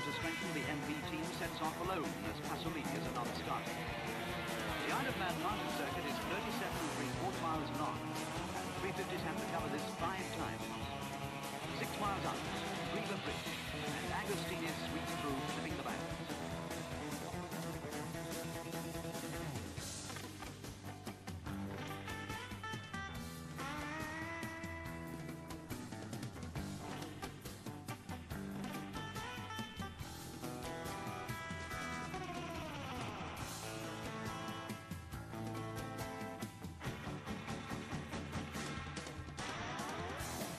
to strengthen the MV team sets off alone as Pasolini is a non-starter. The Isle of Man mountain circuit is 37.75 miles long, and 350s have to cover this 5 times. 6 miles out, Riva Bridge, and Agostini sweeps through, clipping the banks.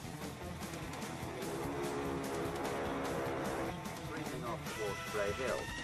Towards Grey Hill.